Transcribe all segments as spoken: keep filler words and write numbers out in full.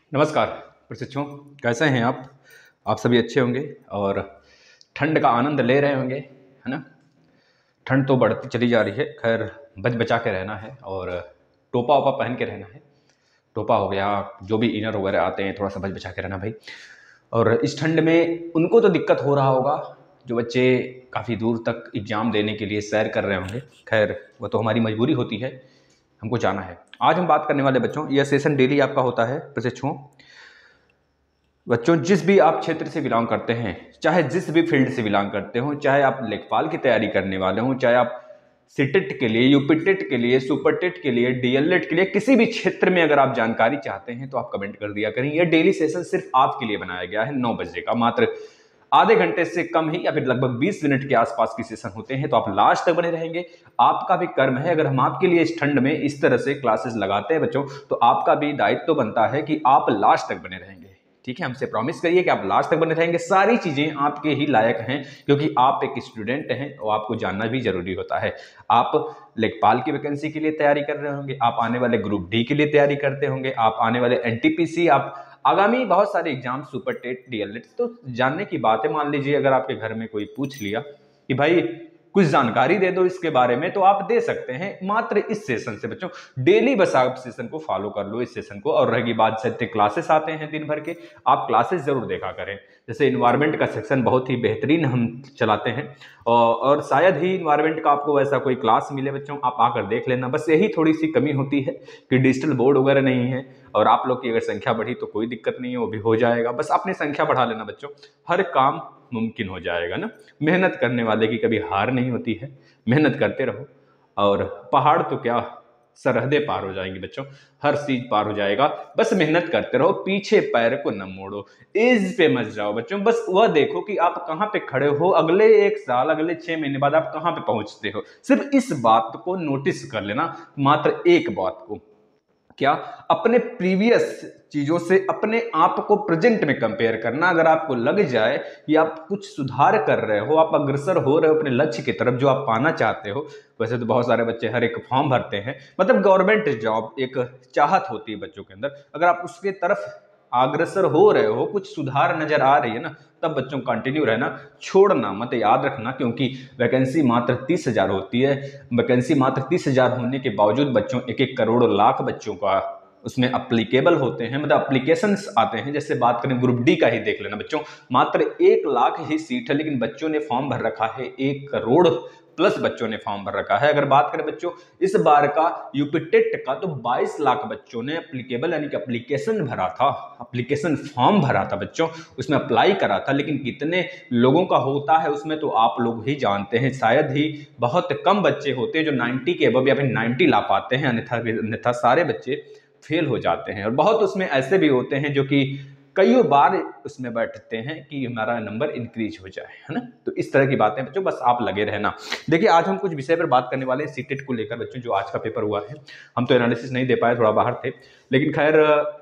नमस्कार प्रशिक्षुओं, कैसे हैं आप? आप सभी अच्छे होंगे और ठंड का आनंद ले रहे होंगे, है ना। ठंड तो बढ़ती चली जा रही है, खैर बच बचा के रहना है और टोपा वोपा पहन के रहना है। टोपा हो गया, जो भी इनर वगैरह आते हैं, थोड़ा सा बच बचा के रहना भाई। और इस ठंड में उनको तो दिक्कत हो रहा होगा जो बच्चे काफ़ी दूर तक एग्ज़ाम देने के लिए सैर कर रहे होंगे। खैर वो तो हमारी मजबूरी होती है, हमको जाना है। आज हम बात करने वाले बच्चों, यह सेशन डेली आपका होता है प्रशिक्षुओं। बच्चों जिस भी आप क्षेत्र से बिलोंग करते हैं, चाहे जिस भी फील्ड से बिलोंग करते हो, चाहे आप लेखपाल की तैयारी करने वाले हों, चाहे आप सीटेट के लिए, यूपीटेट के लिए, सुपरटेट के लिए, डीएलएड के लिए, किसी भी क्षेत्र में अगर आप जानकारी चाहते हैं तो आप कमेंट कर दिया करें। यह डेली सेशन सिर्फ आपके लिए बनाया गया है, नौ बजे का, मात्र आधे घंटे से कम ही या फिर लगभग बीस मिनट के आसपास की सेशन होते हैं। तो आप लास्ट तक बने रहेंगे, आपका भी कर्म है। अगर हम आपके लिए इस ठंड में इस तरह से क्लासेस लगाते हैं बच्चों, तो आपका भी दायित्व तो बनता है कि आप लास्ट तक बने रहेंगे। ठीक है, हमसे प्रॉमिस करिए कि आप लास्ट तक बने रहेंगे। सारी चीजें आपके ही लायक हैं, क्योंकि आप एक स्टूडेंट हैं और आपको जानना भी जरूरी होता है। आप लेखपाल की वैकेंसी के लिए तैयारी कर रहे होंगे, आप आने वाले ग्रुप डी के लिए तैयारी करते होंगे, आप आने वाले एनटीपीसी, आप आगामी बहुत सारे एग्जाम, सुपर टेट, डीएलएड, तो जानने की बात है। मान लीजिए अगर आपके घर में कोई पूछ लिया कि भाई कुछ जानकारी दे दो इसके बारे में, तो आप दे सकते हैं मात्र इस सेशन से। बच्चों डेली बस आप सेशन को फॉलो कर लो, इस सेशन को। और रहेगी बात, सत्य क्लासेस आते हैं दिन भर के, आप क्लासेस जरूर देखा करें। जैसे इन्वायरमेंट का सेक्शन बहुत ही बेहतरीन हम चलाते हैं और, और शायद ही इन्वायरमेंट का आपको वैसा कोई क्लास मिले बच्चों, आप आकर देख लेना। बस यही थोड़ी सी कमी होती है कि डिजिटल बोर्ड वगैरह नहीं है, और आप लोग की अगर संख्या बढ़ी तो कोई दिक्कत नहीं है, वो भी हो जाएगा। बस अपनी संख्या बढ़ा लेना बच्चों, हर काम मुमकिन हो जाएगा ना। मेहनत करने वाले की कभी हार नहीं होती है, मेहनत करते रहो और पहाड़ तो क्या, सरहदें पार हो जाएंगी बच्चों, हर चीज पार हो जाएगा। बस मेहनत करते रहो, पीछे पैर को न मोड़ो, एज पे मत जाओ बच्चों। बस वह देखो कि आप कहां पे खड़े हो, अगले एक साल, अगले छह महीने बाद आप कहां पे पहुंचते हो। सिर्फ इस बात को नोटिस कर लेना, मात्र एक बात को, क्या, अपने प्रीवियस चीजों से अपने आप को प्रेजेंट में कंपेयर करना। अगर आपको लग जाए कि आप कुछ सुधार कर रहे हो, आप अग्रसर हो रहे हो अपने लक्ष्य की तरफ जो आप पाना चाहते हो। वैसे तो बहुत सारे बच्चे हर एक फॉर्म भरते हैं, मतलब गवर्नमेंट जॉब एक चाहत होती है बच्चों के अंदर। अगर आप उसके तरफ अग्रसर हो रहे हो, कुछ सुधार नजर आ रही है ना, तब बच्चों कंटिन्यू रहना, छोड़ना मत, याद रखना। क्योंकि वैकेंसी मात्र तीस हजार होती है। वैकेंसी मात्र तीस हजार होने के बावजूद बच्चों एक एक करोड़ लाख बच्चों का उसमें अप्लीकेबल होते हैं, मतलब अप्लीकेशंस आते हैं। जैसे बात करें ग्रुप डी का ही देख लेना बच्चों, मात्र एक लाख ही सीट है, लेकिन बच्चों ने फॉर्म भर रखा है एक करोड़ प्लस बच्चों ने फॉर्म भर रखा है। अगर बात करें बच्चों इस बार का यूपीटेट का, तो बाईस लाख बच्चों ने एप्लीकेबल यानी कि एप्लीकेशन भरा था, एप्लीकेशन फॉर्म भरा था बच्चों, उसमें अप्लाई करा था। लेकिन कितने लोगों का होता है उसमें, तो आप लोग ही जानते हैं। शायद ही बहुत कम बच्चे होते हैं जो नब्बे के अबव या फिर नब्बे ला पाते हैं, अन्यथा अन्यथा सारे बच्चे फेल हो जाते हैं। और बहुत उसमें ऐसे भी होते हैं जो कि कई बार उसमें बैठते हैं कि हमारा नंबर इंक्रीज हो जाए, है ना। तो इस तरह की बातें बच्चों, बस आप लगे रहना। देखिए आज हम कुछ विषय पर बात करने वाले हैं सीटेट को लेकर बच्चों, जो आज का पेपर हुआ है। हम तो एनालिसिस नहीं दे पाए, थोड़ा बाहर थे, लेकिन खैर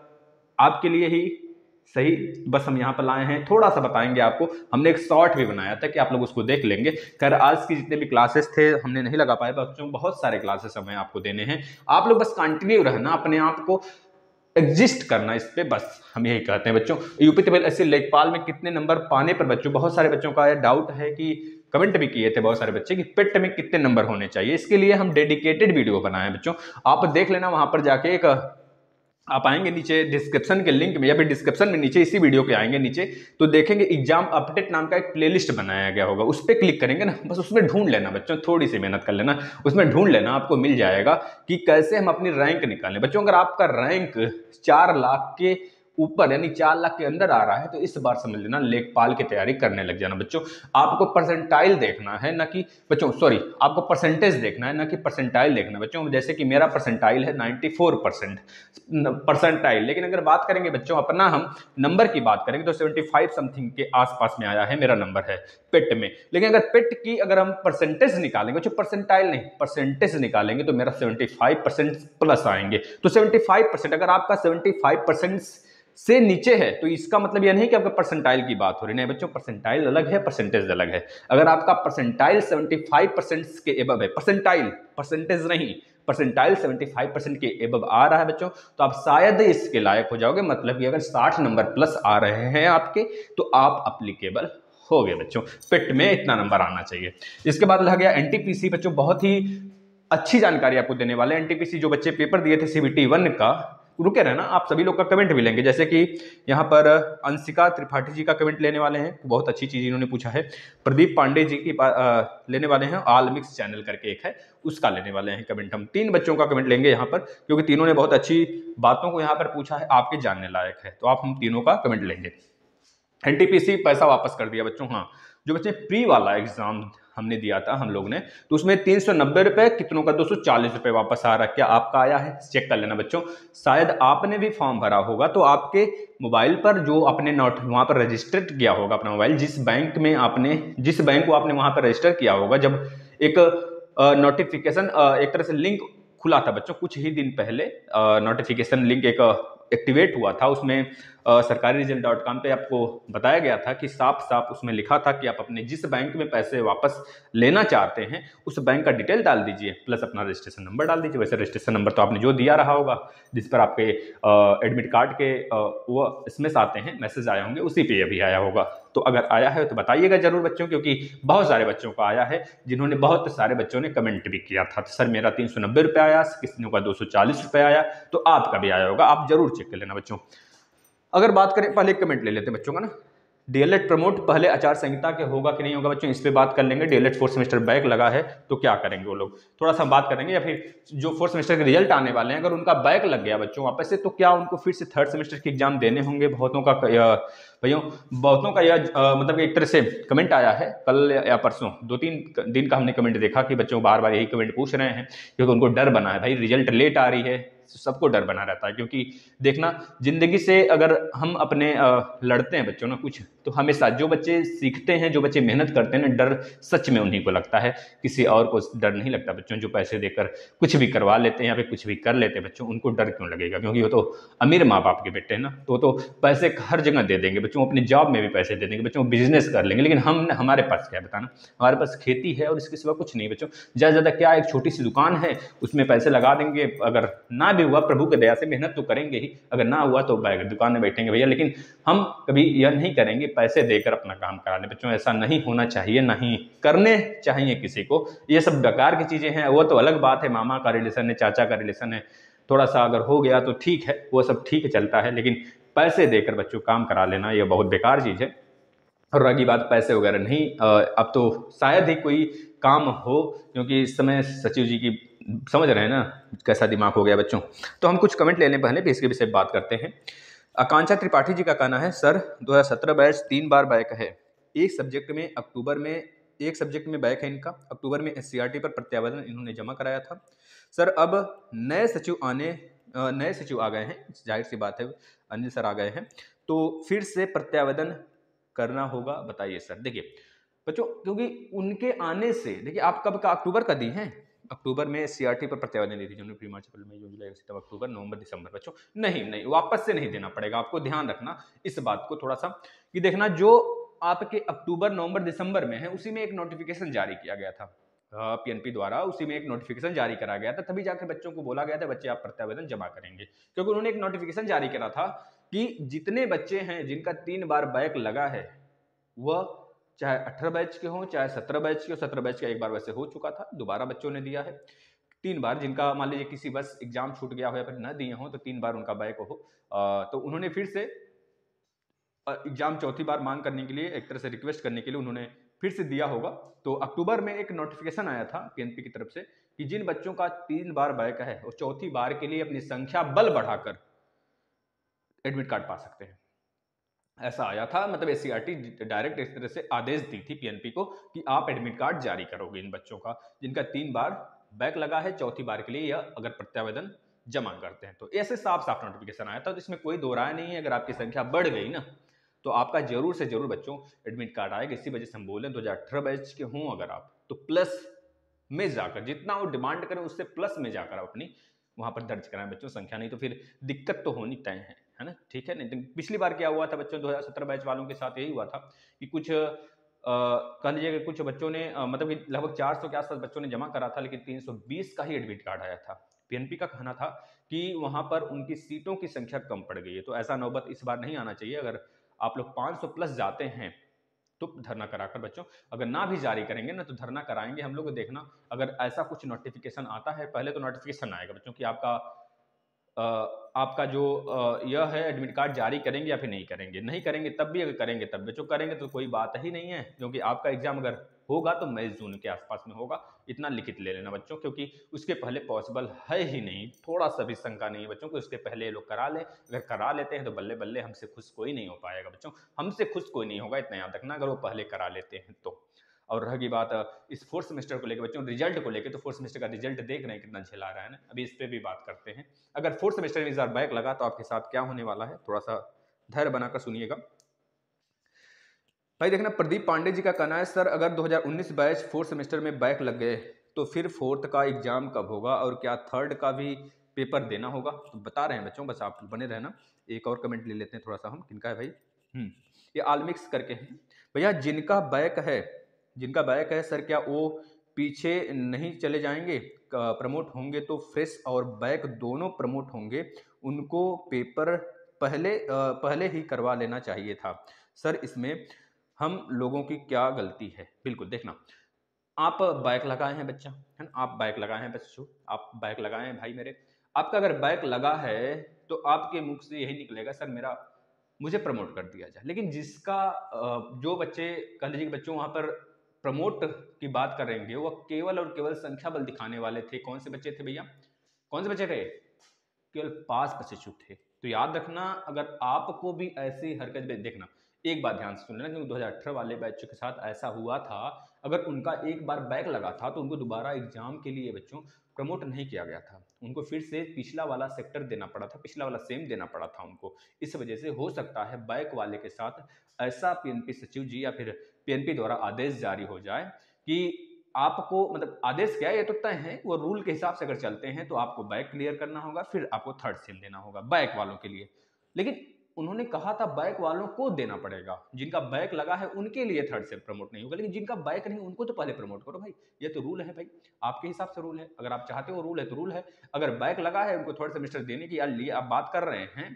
आपके लिए ही सही, बस हम यहाँ पर लाए हैं, थोड़ा सा बताएंगे आपको। हमने एक शॉर्ट भी बनाया था कि आप लोग उसको देख लेंगे। खैर आज की जितने भी क्लासेस थे हमने नहीं लगा पाए बच्चों, बहुत सारे क्लासेस हमें आपको देने हैं। आप लोग बस कंटिन्यू रहना, अपने आप को एग्जिस्ट करना इस पे, बस हम यही कहते हैं बच्चों। यूपी टेबल ऐसे लेखपाल में कितने नंबर पाने पर बच्चों, बहुत सारे बच्चों का डाउट है कि कमेंट भी किए थे बहुत सारे बच्चे कि पेट में कितने नंबर होने चाहिए। इसके लिए हम डेडिकेटेड वीडियो बनाए हैं बच्चों, आप देख लेना। वहां पर जाके एक आप आएंगे नीचे डिस्क्रिप्शन के लिंक में, या फिर डिस्क्रिप्शन में नीचे इसी वीडियो के आएंगे नीचे, तो देखेंगे एग्जाम अपडेट नाम का एक प्लेलिस्ट बनाया गया होगा, उस पर क्लिक करेंगे ना, बस उसमें ढूंढ लेना बच्चों, थोड़ी सी मेहनत कर लेना, उसमें ढूंढ लेना, आपको मिल जाएगा कि कैसे हम अपनी रैंक निकालें बच्चों। अगर आपका रैंक चार लाख के ऊपर यानी चार लाख के अंदर आ रहा है, तो इस बार समझ लेना लेखपाल की तैयारी करने लग जाना बच्चों। आपको परसेंटाइल देखना है ना कि बच्चों, सॉरी, आपको परसेंटेज देखना है ना कि परसेंटाइल देखना बच्चों। जैसे कि मेरा परसेंटाइल है नाइन्टी फोर परसेंट परसेंटाइल, लेकिन अगर बात करेंगे बच्चों अपना हम नंबर की बात करेंगे तो पचहत्तर समथिंग के आसपास में आया है मेरा नंबर है पेट में। लेकिन अगर पेट की अगर हम परसेंटेज निकालेंगे बच्चों, परसेंटाइल नहीं परसेंटेज निकालेंगे, तो मेरा पचहत्तर परसेंट प्लस आएंगे। तो पचहत्तर परसेंट, अगर आपका पचहत्तर परसेंट से नीचे है तो इसका मतलब यह नहीं कि आपका परसेंटाइल की बात हो रही, नहीं बच्चों, परसेंटाइल अलग है, परसेंटेज अलग है। अगर आपका परसेंटाइल पचहत्तर परसेंट के एबव है, परसेंटाइल परसेंटेज नहीं, परसेंटाइल पचहत्तर परसेंट के एबव आ रहा है बच्चों, तो आप शायद इसके लायक हो जाओगे। मतलब कि अगर साठ नंबर प्लस आ रहे हैं आपके तो आप अप्लीकेबल हो गए बच्चों, पिट में इतना नंबर आना चाहिए। इसके बाद लग गया एनटीपीसी बच्चों, बहुत ही अच्छी जानकारी आपको देने वाले हैं। एनटीपीसी जो बच्चे पेपर दिए थे सीबीटी वन का, रुके रहना, आप सभी लोग का कमेंट भी लेंगे। जैसे कि यहाँ पर अंशिका त्रिपाठी जी का कमेंट लेने वाले हैं, बहुत अच्छी चीज इन्होंने पूछा है। प्रदीप पांडे जी की आ, लेने वाले हैं, ऑल मिक्स चैनल करके एक है, उसका लेने वाले हैं कमेंट। हम तीन बच्चों का कमेंट लेंगे यहाँ पर, क्योंकि तीनों ने बहुत अच्छी बातों को यहाँ पर पूछा है, आपके जानने लायक है, तो आप हम तीनों का कमेंट लेंगे। एनटीपीसी पैसा वापस कर दिया बच्चों। हाँ, जो बच्चे प्री वाला एग्जाम हमने दिया था हम लोग ने, तो उसमें तीन सौ नब्बे रुपए कितनों का दो सौ चालीस रुपए वापस आ रहा है। क्या आपका आया है? चेक कर लेना बच्चों। शायद आपने भी फॉर्म भरा होगा, तो आपके मोबाइल पर जो आपने नोट वहां पर रजिस्टर्ड किया होगा अपना मोबाइल, जिस बैंक में आपने जिस बैंक को आपने वहां पर रजिस्टर किया होगा, जब एक नोटिफिकेशन एक तरह से लिंक खुला था बच्चों कुछ ही दिन पहले, नोटिफिकेशन लिंक एक एक्टिवेट हुआ था, उसमें सरकारी रिजल्ट डॉट कॉम पे आपको बताया गया था कि साफ साफ उसमें लिखा था कि आप अपने जिस बैंक में पैसे वापस लेना चाहते हैं उस बैंक का डिटेल डाल दीजिए, प्लस अपना रजिस्ट्रेशन नंबर डाल दीजिए। वैसे रजिस्ट्रेशन नंबर तो आपने जो दिया रहा होगा, जिस पर आपके एडमिट कार्ड के आ, वो एसएमएस आते हैं, मैसेज आए होंगे, उसी पे अभी आया होगा। तो अगर आया है तो बताइएगा जरूर बच्चों, क्योंकि बहुत सारे बच्चों का आया है, जिन्होंने बहुत सारे बच्चों ने कमेंट भी किया था, सर मेरा तीन सौ नब्बे रुपये आया, किसी का दो सौ चालीस रुपये आया, तो आपका भी आया होगा, आप जरूर चेक कर लेना बच्चों। अगर बात करें, पहले कमेंट ले लेते हैं बच्चों का ना, डीएलएड प्रमोट पहले आचार संहिता के होगा कि नहीं होगा बच्चों, इस पे बात कर लेंगे। डीएलएड फोर्थ सेमेस्टर बैक लगा है तो क्या करेंगे वो लोग, थोड़ा सा बात करेंगे। या फिर जो फोर्थ सेमेस्टर के रिजल्ट आने वाले हैं, अगर उनका बैक लग गया बच्चों वापस से, तो क्या उनको फिर से थर्ड सेमेस्टर के एग्जाम देने होंगे? बहुतों का भैया बहुतों का यह मतलब एक तरह से कमेंट आया है, कल या परसों दो तीन दिन का हमने कमेंट देखा कि बच्चों बार बार यही कमेंट पूछ रहे हैं, क्योंकि उनको डर बना है भाई, रिजल्ट लेट आ रही है, सबको डर बना रहता है। क्योंकि देखना, जिंदगी से अगर हम अपने लड़ते हैं बच्चों ना कुछ, तो हमेशा जो बच्चे सीखते हैं, जो बच्चे मेहनत करते हैं ना, डर सच में उन्हीं को लगता है, किसी और को डर नहीं लगता बच्चों। जो पैसे देकर कुछ भी करवा लेते हैं या फिर कुछ भी कर लेते हैं बच्चों, उनको डर क्यों लगेगा? क्योंकि वो तो अमीर माँ बाप के बेटे हैं ना, तो तो पैसे हर जगह दे देंगे बच्चों, अपनी जॉब में भी पैसे दे देंगे बच्चों, बिजनेस कर लेंगे। लेकिन हम हमारे पास क्या है बताना, हमारे पास खेती है और इसके सिवा कुछ नहीं बच्चों। ज़्यादा ज़्यादा क्या, एक छोटी सी दुकान है, उसमें पैसे लगा देंगे, अगर ना भी हुआ प्रभु के दया से मेहनत तो करेंगे ही, अगर ना हुआ तो दुकान में बैठेंगे भैया। लेकिन हम कभी यह नहीं करेंगे पैसे देकर अपना काम करा लें बच्चों, ऐसा नहीं होना चाहिए, नहीं करने चाहिए किसी को। ये सब बेकार की चीजें हैं, वो तो अलग बात है, मामा का रिलेशन है, चाचा का रिलेशन है, थोड़ा सा अगर हो गया तो ठीक है, वो सब ठीक चलता है। लेकिन पैसे देकर बच्चों काम करा लेना ये बहुत बेकार चीज है। और रही बात पैसे वगैरह नहीं, अब तो शायद ही कोई काम हो, क्योंकि इस समय सचिव जी की समझ रहे हैं ना कैसा दिमाग हो गया बच्चों। तो हम कुछ कमेंट ले लें पहले, फिर इसके विषय बात करते हैं। आकांक्षा त्रिपाठी जी का कहना है, सर दो हज़ार सत्रह बैच तीन बार बैक है, एक सब्जेक्ट में अक्टूबर में एक सब्जेक्ट में बैक है इनका, अक्टूबर में एससीईआरटी पर प्रत्यावेदन इन्होंने जमा कराया था। सर अब नए सचिव आने नए सचिव आ गए हैं, जाहिर सी बात है अनिल सर आ गए हैं, तो फिर से प्रत्यावेदन करना होगा, बताइए सर। देखिए बच्चों, क्योंकि उनके आने से, देखिए आप कब का अक्टूबर का दी हैं, अक्टूबर में सीआरटी पर प्रत्यावेदन दी थी, जनवरी फरवरी मार्च अप्रैल मई जून जुलाई सितंबर अक्टूबर नवंबर दिसंबर बच्चों, नहीं नहीं वापस से नहीं देना पड़ेगा आपको, ध्यान रखना इस बात को थोड़ा सा, कि देखना जो आपके अक्टूबर नवंबर दिसंबर में है, उसी में एक नोटिफिकेशन जारी किया गया था पीएनपी द्वारा, उसी में एक नोटिफिकेशन जारी करा गया था, तभी जाकर बच्चों को बोला गया था बच्चे आप प्रत्यावेदन जमा करेंगे, क्योंकि उन्होंने एक नोटिफिकेशन जारी करा था कि जितने बच्चे हैं जिनका तीन बार बैक लगा है, वह चाहे अठारह बैच के हों चाहे सत्रह बैच के हो, सत्रह बैच का एक बार वैसे हो चुका था, दोबारा बच्चों ने दिया है, तीन बार जिनका मान लीजिए किसी बस एग्जाम छूट गया हो या फिर न दिए हो, तो तीन बार उनका बैक हो, तो उन्होंने फिर से एग्जाम चौथी बार मांग करने के लिए, एक तरह से रिक्वेस्ट करने के लिए उन्होंने फिर से दिया होगा। तो अक्टूबर में एक नोटिफिकेशन आया था पीएनपी की तरफ से कि जिन बच्चों का तीन बार बैक है वो चौथी बार के लिए अपनी संख्या बल बढ़ाकर एडमिट कार्ड पा सकते हैं, ऐसा आया था। मतलब एससीईआरटी डायरेक्ट इस तरह से आदेश दी थी पीएनपी को कि आप एडमिट कार्ड जारी करोगे इन बच्चों का जिनका तीन बार बैक लगा है, चौथी बार के लिए या अगर प्रत्यावेदन जमा करते हैं। तो ऐसे साफ साफ नोटिफिकेशन आया था, तो इसमें कोई दो राय नहीं है। अगर आपकी संख्या बढ़ गई ना, तो आपका जरूर से जरूर बच्चों एडमिट कार्ड आएगा। इसी वजह से हम बोले दो हजार अठारह बैच के हों अगर आप, तो प्लस में जाकर जितना वो डिमांड करें उससे प्लस में जाकर आप अपनी वहां पर दर्ज कराएं बच्चों संख्या, नहीं तो फिर दिक्कत तो होनी तय है, है ना, ठीक है। नहीं पिछली बार क्या हुआ था बच्चों, दो हज़ार सत्रह बैच वालों के साथ यही हुआ था कि कुछ कह लीजिए कि कुछ बच्चों ने आ, मतलब कि लगभग चार सौ के आसपास बच्चों ने जमा करा था, लेकिन तीन सौ बीस का ही एडमिट कार्ड आया था। पीएनपी का कहना था कि वहां पर उनकी सीटों की संख्या कम पड़ गई है। तो ऐसा नौबत इस बार नहीं आना चाहिए। अगर आप लोग पाँच सौ प्लस जाते हैं तो धरना कराकर बच्चों, अगर ना भी जारी करेंगे ना तो धरना कराएंगे हम लोग। देखना अगर ऐसा कुछ नोटिफिकेशन आता है, पहले तो नोटिफिकेशन आएगा बच्चों कि आपका अ, आपका जो अ, यह है एडमिट कार्ड जारी करेंगे या फिर नहीं करेंगे। नहीं करेंगे तब भी, अगर करेंगे तब भी जो करेंगे तो कोई बात ही नहीं है, क्योंकि आपका एग्जाम अगर होगा तो मई जून के आसपास में होगा। इतना लिखित ले लेना बच्चों, क्योंकि उसके पहले पॉसिबल है ही नहीं, थोड़ा सा भी शंका नहीं है बच्चों को। उसके पहले ये लोग करा ले, अगर करा लेते हैं तो बल्ले बल्ले, हमसे खुश कोई नहीं हो पाएगा बच्चों, हमसे खुश कोई नहीं होगा, इतना याद रखना, अगर वो पहले करा लेते हैं तो। और रहेगी बात इस फोर्थ सेमेस्टर को लेकर बच्चों, रिजल्ट को लेकर, तो फोर्थ सेमेस्टर का रिजल्ट देख रहे हैं कितना झेला रहा है ना, अभी इस पर भी बात करते हैं। अगर फोर्थ सेमेस्टर में इस बार बैक लगा तो आपके साथ क्या होने वाला है, थोड़ा सा धैर्य बनाकर सुनिएगा भाई। देखना, प्रदीप पांडे जी का कहना है, सर अगर दो हज़ार उन्नीस बैच फोर्थ सेमेस्टर में बैक लग गए तो फिर फोर्थ का एग्जाम कब होगा, और क्या थर्ड का भी पेपर देना होगा? तो बता रहे हैं बच्चों, बस आप बने रहना। एक और कमेंट ले लेते हैं थोड़ा सा हम, किनका है भाई, हम्म ये आलमिक्स करके हैं भैया। जिनका बैक है, जिनका बैक है सर, क्या वो पीछे नहीं चले जाएंगे? प्रमोट होंगे तो फ्रेश और बैक दोनों प्रमोट होंगे, उनको पेपर पहले पहले ही करवा लेना चाहिए था सर, इसमें हम लोगों की क्या गलती है? बिल्कुल, देखना आप बैक लगाए हैं बच्चा, है ना, आप बैक लगाए हैं बच्चों, आप बैक लगाए हैं भाई मेरे। आपका अगर बैक लगा है तो आपके मुख से यही निकलेगा, सर मेरा मुझे प्रमोट कर दिया जाए। लेकिन जिसका जो बच्चे, कह लीजिए बच्चों वहां पर प्रमोट की बात करेंगे, वो केवल और केवल संख्या बल दिखाने वाले थे। कौन से बच्चे थे भैया, कौन से बच्चे थे? केवल पास बच्चे थे। तो याद रखना, अगर आपको भी ऐसी हरकत, देखना एक बात ध्यान से सुन लेना, क्योंकि दो हज़ार अठारह वाले बैच के साथ ऐसा हुआ था। अगर उनका एक बार बैक लगा था तो उनको दोबारा एग्जाम के लिए बच्चों प्रमोट नहीं किया गया था, उनको फिर से पिछला वाला सेक्टर देना पड़ा था, पिछला वाला सेम देना पड़ा था उनको। इस वजह से हो सकता है बैक वाले के साथ ऐसा पीएनपी सचिव जी या फिर पीएनपी द्वारा आदेश जारी हो जाए कि आपको, मतलब आदेश क्या है, ये तो तय है, वो रूल के हिसाब से अगर चलते हैं तो आपको बैक क्लियर करना होगा, फिर आपको थर्ड सेम देना होगा बैक वालों के लिए। लेकिन उन्होंने कहा था बैक वालों को देना पड़ेगा, जिनका बैक लगा है उनके लिए थर्ड सेम प्रमोट नहीं होगा, लेकिन जिनका बैक नहीं उनको तो पहले प्रमोट करो भाई। ये तो रूल है भाई, आपके हिसाब से रूल है, अगर आप चाहते हो रूल है तो रूल है। अगर बैक लगा है उनको थर्ड सेमेस्टर देने की लिए आप बात कर रहे हैं,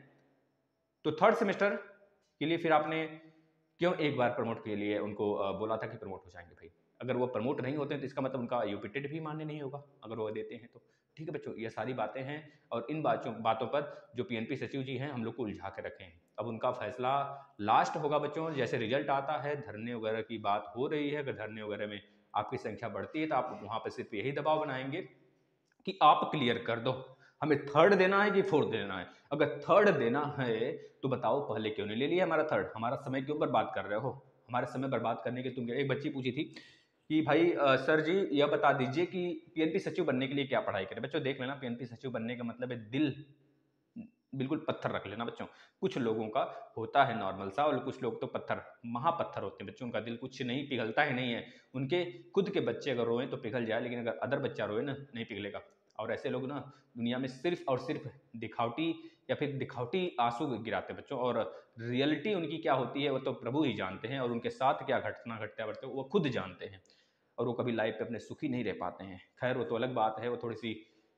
तो थर्ड सेमेस्टर के लिए फिर आपने क्यों एक बार प्रमोट के लिए उनको बोला था कि प्रमोट हो जाएंगे भाई? अगर वो प्रमोट नहीं होते हैं तो इसका मतलब उनका यूपीटेट भी मान्य नहीं होगा, अगर वो देते हैं तो। ठीक है बच्चों, ये सारी बातें हैं, और इन बातों बातों पर जो पीएनपी सचिव जी हैं हम लोग को उलझा के रखे हैं। अब उनका फैसला लास्ट होगा बच्चों, जैसे रिजल्ट आता है। धरने वगैरह की बात हो रही है, अगर धरने वगैरह में आपकी संख्या बढ़ती है तो आप वहां पर सिर्फ यही दबाव बनाएंगे कि आप क्लियर कर दो, हमें थर्ड देना है कि फोर्थ देना है। अगर थर्ड देना है तो बताओ पहले क्यों नहीं ले लिया हमारा थर्ड, हमारा समय क्यों बर्बाद कर रहे हो? हमारे समय बर्बाद करने के तुम, एक बच्ची पूछी थी कि भाई आ, सर जी यह बता दीजिए कि पीएनपी सचिव बनने के लिए क्या पढ़ाई करें। बच्चों देख लेना, पीएनपी सचिव बनने का मतलब है दिल बिल्कुल पत्थर रख लेना बच्चों। कुछ लोगों का होता है नॉर्मल सा, और कुछ लोग तो पत्थर, महापत्थर होते हैं बच्चों, उनका दिल कुछ नहीं पिघलता ही नहीं है। उनके खुद के बच्चे अगर रोए तो पिघल जाए, लेकिन अगर अदर बच्चा रोए ना, नहीं पिघलेगा। और ऐसे लोग ना दुनिया में सिर्फ और सिर्फ दिखावटी या फिर दिखावटी आंसू गिराते बच्चों, और रियलिटी उनकी क्या होती है वो तो प्रभु ही जानते हैं, और उनके साथ क्या घटना घटता है वो खुद जानते हैं, और वो कभी लाइफ पे अपने सुखी नहीं रह पाते हैं। खैर वो तो अलग बात है, वो थोड़ी सी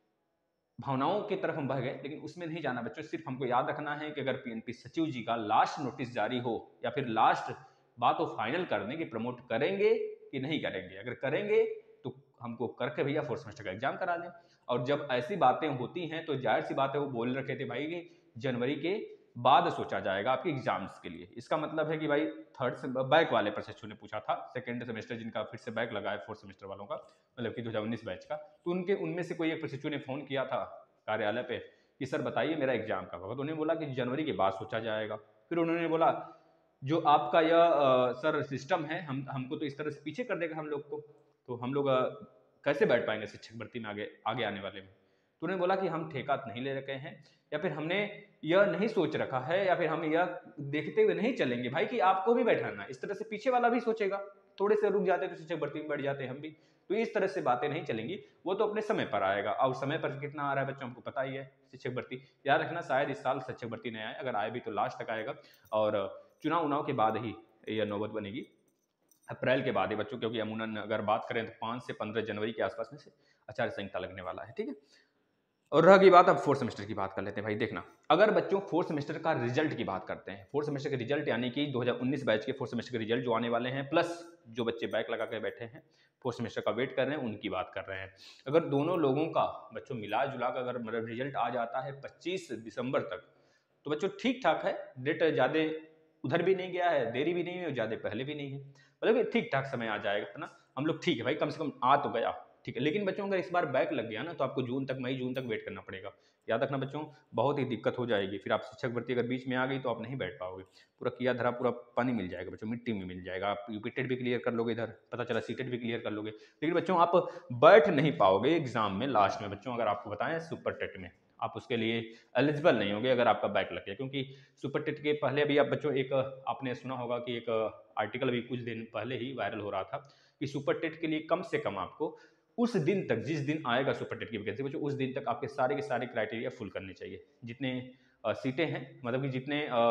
भावनाओं की तरफ हम बह गए, लेकिन उसमें नहीं जाना बच्चों। सिर्फ हमको याद रखना है कि अगर पीएनपी सचिव जी का लास्ट नोटिस जारी हो या फिर लास्ट बात वो फाइनल कर दें कि प्रमोट करेंगे कि नहीं करेंगे, अगर करेंगे तो हमको करके भैया फोर्थ सेमेस्टर का एग्जाम करा लें। और जब ऐसी बातें होती हैं तो जाहिर सी बात है, वो बोल रखे थे भाई कि जनवरी के बाद सोचा जाएगा आपके एग्जाम्स के लिए। इसका मतलब है कि भाई थर्ड से बैक वाले प्रशिक्षु ने पूछा था, सेकंड सेमेस्टर जिनका फिर से बैक लगा है फोर्थ सेमेस्टर वालों का, मतलब कि दो हज़ार उन्नीस बैच का, तो उनके उनमें से कोई एक प्रशिक्षु ने फोन किया था कार्यालय पे कि सर बताइए मेरा एग्जाम कब होगा। तो उन्होंने बोला कि जनवरी के बाद सोचा जाएगा। फिर उन्होंने बोला जो आपका यह सर सिस्टम है, हम हमको तो इस तरह से पीछे कर देगा हम लोग को, तो हम लोग कैसे बैठ पाएंगे शिक्षक भर्ती में आगे आगे आने वाले में। तो उन्होंने बोला कि हम ठेका नहीं ले रखे हैं, या फिर हमने यह नहीं सोच रखा है, या फिर हम यह देखते हुए नहीं चलेंगे भाई कि आपको भी बैठाना, इस तरह से पीछे वाला भी सोचेगा। थोड़े से रुक जाते तो शिक्षक भर्ती में बैठ जाते हम भी। तो इस तरह से बातें नहीं चलेंगी, वो तो अपने समय पर आएगा। और समय पर कितना आ रहा है बच्चों हमको पता ही है। शिक्षक भर्ती याद रखना, शायद इस साल शिक्षक भर्ती नहीं आए, अगर आए भी तो लास्ट तक आएगा, और चुनाव उनाव के बाद ही यह नौबत बनेगी। अप्रैल के बाद है बच्चों, क्योंकि अमूमन अगर बात करें तो पाँच से पंद्रह जनवरी के आसपास में से आचार्य संहिता लगने वाला है। ठीक है, और रह गई बात, अब फोर्थ सेमेस्टर की बात कर लेते हैं भाई। देखना, अगर बच्चों फोर्थ सेमेस्टर का रिजल्ट की बात करते हैं, फोर्थ सेमेस्टर के रिजल्ट यानी कि दो हज़ार उन्नीस बैच के फोर्थ सेमेस्टर के रिजल्ट जो आने वाले हैं, प्लस जो बच्चे बैक लगा के बैठे हैं फोर्थ सेमेस्टर का वेट कर रहे हैं, उनकी बात कर रहे हैं। अगर दोनों लोगों का बच्चों मिला जुला कर अगर मतलब रिजल्ट आ जाता है पच्चीस दिसंबर तक, तो बच्चों ठीक ठाक है, डेट ज़्यादा उधर भी नहीं गया है, देरी भी नहीं है और ज़्यादा पहले भी नहीं है, मतलब ठीक ठाक समय आ जाएगा ना, हम लोग ठीक है भाई, कम से कम आ तो गया। ठीक है, लेकिन बच्चों अगर इस बार बैक लग गया ना, तो आपको जून तक, मई जून तक वेट करना पड़ेगा। याद रखना बच्चों, बहुत ही दिक्कत हो जाएगी, फिर आप शिक्षक भर्ती अगर बीच में आ गई तो आप नहीं बैठ पाओगे, पूरा किया धरा पूरा पानी मिल जाएगा बच्चों, मिट्टी में मिल जाएगा। आप यूपीटेट भी क्लियर कर लोगे, इधर पता चला सीटेट भी क्लियर कर लोगे, लेकिन बच्चों आप बैठ नहीं पाओगे एग्जाम में लास्ट में बच्चों। अगर आपको बताएं सुपर टेट में आप उसके लिए एलिजिबल नहीं होगे अगर आपका बैक लग गया, क्योंकि सुपर टेट के पहले अभी आप बच्चों एक आपने सुना होगा कि एक आर्टिकल अभी कुछ दिन पहले ही वायरल हो रहा था कि सुपर टेट के लिए कम से कम आपको उस दिन तक, जिस दिन आएगा सुपर टेट की वैकेंसी बच्चों, उस दिन तक आपके सारे के सारे क्राइटेरिया फुल करने चाहिए। जितने अ, सीटें हैं, मतलब कि जितने अ,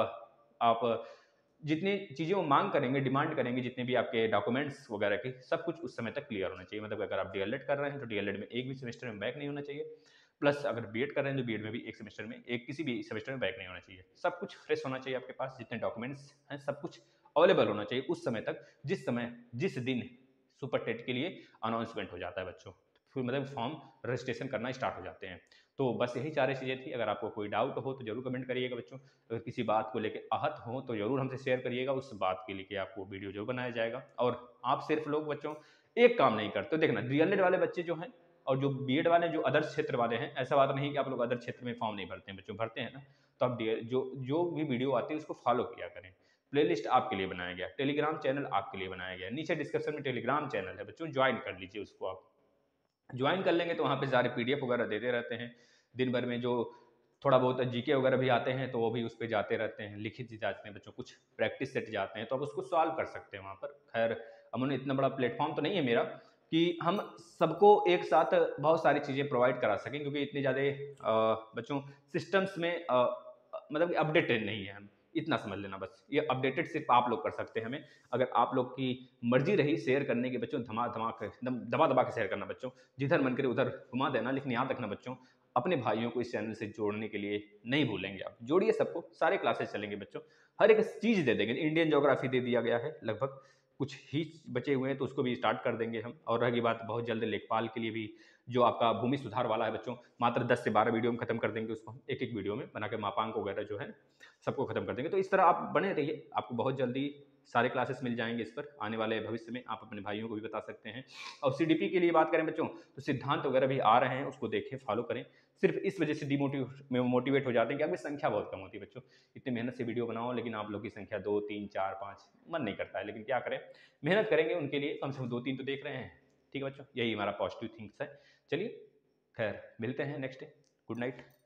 आप जितनी चीज़ें वो मांग करेंगे, डिमांड करेंगे, जितने भी आपके डॉक्यूमेंट्स वगैरह के, सब कुछ उस समय तक क्लियर होना चाहिए। मतलब अगर आप डीएलएड कर रहे हैं तो डीएलएड में एक भी सेमेस्टर में बैक नहीं होना चाहिए, प्लस अगर बीएड कर रहे हैं तो बीएड में भी एक सेमेस्टर में एक किसी भी सेमेस्टर में बैक नहीं होना चाहिए। सब कुछ फ्रेश होना चाहिए आपके पास, जितने डॉक्यूमेंट्स हैं सब कुछ अवेलेबल होना चाहिए उस समय तक, जिस समय जिस दिन सुपर टेट के लिए अनाउंसमेंट हो जाता है बच्चों, फिर मतलब फॉर्म रजिस्ट्रेशन करना स्टार्ट हो जाते हैं। तो बस यही सारी चीज़ें थी। अगर आपको कोई डाउट हो तो जरूर कमेंट करिएगा बच्चों, अगर किसी बात को लेकर आहत हो तो जरूर हमसे शेयर करिएगा, उस बात के लिए आपको वीडियो जरूर बनाया जाएगा। और आप सिर्फ लोग बच्चों एक काम नहीं करते, देखना डीएलएड वाले बच्चे जो हैं और जो बीएड वाले जो अदर क्षेत्र वाले हैं, ऐसा बात नहीं कि आप लोग अदर क्षेत्र में फॉर्म नहीं भरते हैं बच्चों, भरते हैं ना, तो आप जो जो भी वीडियो आती है उसको फॉलो किया करें। प्लेलिस्ट आपके लिए बनाया गया, टेलीग्राम चैनल आपके लिए बनाया गया, नीचे डिस्क्रिप्शन में टेलीग्राम चैनल है बच्चों, ज्वाइन कर लीजिए उसको। आप ज्वाइन कर लेंगे तो वहाँ पे सारे पीडीएफ वगैरह देते रहते हैं, दिन भर में जो थोड़ा बहुत जीके वगैरह भी आते हैं तो वो भी उस पर जाते रहते हैं, लिखित जाते हैं बच्चों, कुछ प्रैक्टिस सेट जाते हैं तो आप उसको सॉल्व कर सकते हैं वहाँ पर। खैर अमून इतना बड़ा प्लेटफॉर्म तो नहीं है मेरा कि हम सबको एक साथ बहुत सारी चीज़ें प्रोवाइड करा सकें, क्योंकि इतने ज़्यादा बच्चों सिस्टम्स में आ, मतलब अपडेटेड नहीं है हम, इतना समझ लेना बस। ये अपडेटेड सिर्फ आप लोग कर सकते हैं हमें, अगर आप लोग की मर्जी रही शेयर करने की बच्चों, धमा धमा के एकदम दबा दबा के शेयर करना बच्चों, जिधर मन करे उधर घुमा देना। लेकिन याद रखना बच्चों, अपने भाइयों को इस चैनल से जोड़ने के लिए नहीं भूलेंगे, आप जोड़िए सबको, सारे क्लासेस चलेंगे बच्चों, हर एक चीज़ दे देंगे। इंडियन ज्योग्राफी दे दिया गया है, लगभग कुछ ही बचे हुए हैं तो उसको भी स्टार्ट कर देंगे हम। और रही बात बहुत जल्द लेखपाल के लिए भी, जो आपका भूमि सुधार वाला है बच्चों, मात्र दस से बारह वीडियो में खत्म कर देंगे उसको, एक एक वीडियो में बना के मापांक वगैरह जो है सबको खत्म कर देंगे। तो इस तरह आप बने रहिए, आपको बहुत जल्दी सारे क्लासेस मिल जाएंगे इस पर। आने वाले भविष्य में आप अपने भाइयों को भी बता सकते हैं। और सीडीपी के लिए बात करें बच्चों, तो सिद्धांत वगैरह भी आ रहे हैं, उसको देखें, फॉलो करें। सिर्फ इस वजह से डिमोटिव मोटिवेट हो जाते हैं कि आपकी संख्या बहुत कम होती है बच्चों, इतनी मेहनत से वीडियो बनाओ लेकिन आप लोग की संख्या दो तीन चार पाँच, मन नहीं करता है। लेकिन क्या करें, मेहनत करेंगे उनके लिए, कम से कम दो तीन तो देख रहे हैं। ठीक है बच्चों, यही हमारा पॉजिटिव थिंग्स है। चलिए खैर मिलते हैं नेक्स्ट डे, गुड नाइट।